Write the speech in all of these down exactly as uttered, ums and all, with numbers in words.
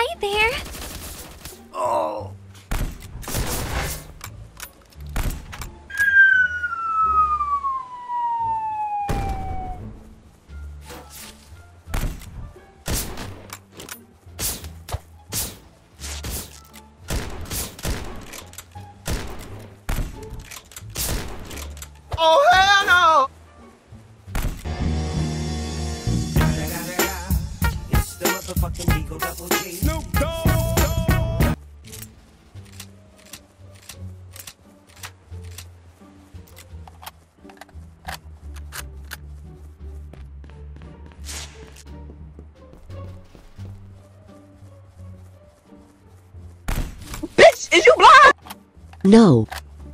Hi there. Oh. Oh, hell no! It's the motherfucking Eagle Double G. Snoop Dogg! Bitch, is you blind? No.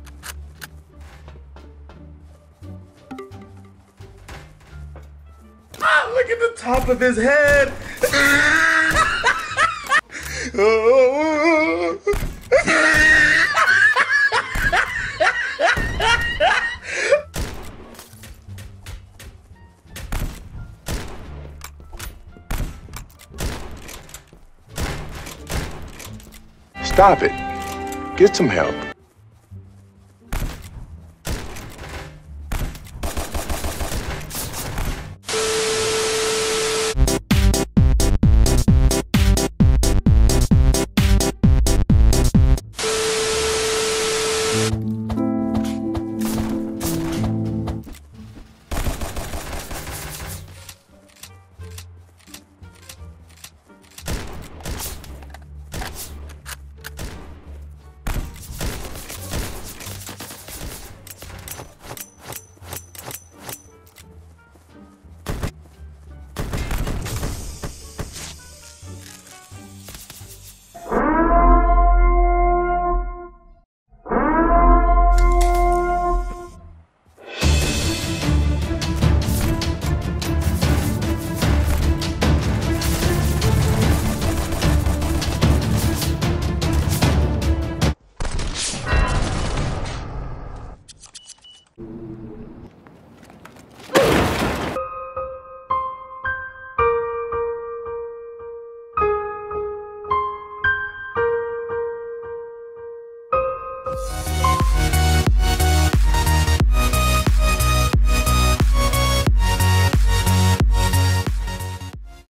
Ah, look at the top of his head. Stop it. Get some help. Mm-hmm.